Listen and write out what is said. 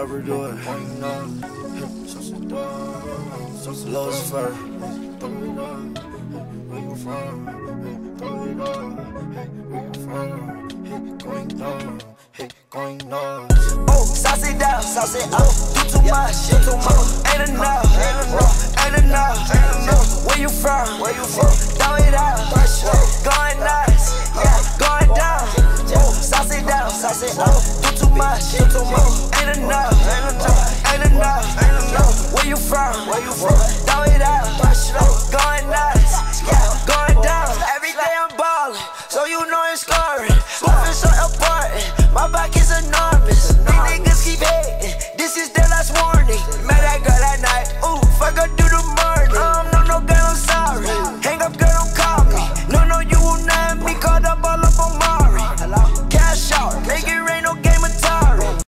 ever do it. Lucifer. Where you from? Going on. Oh, sauce it down, sauce it up. Do too much, ain't enough. Where you from? Throw it out. Going nuts, yeah, going down. Oh, sauce it down, sauce it up. Do too much,